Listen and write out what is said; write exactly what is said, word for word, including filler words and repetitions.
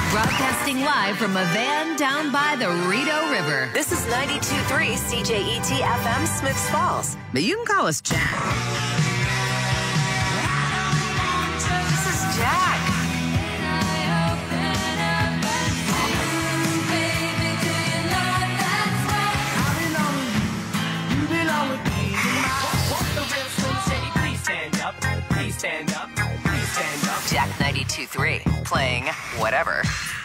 Broadcasting live from a van down by the Rideau River. This is ninety-two point three C J E T F M, Smiths Falls. But you can call us Jack. This is Jack. Stand up, please stand up. Jack ninety-two point three, playing whatever.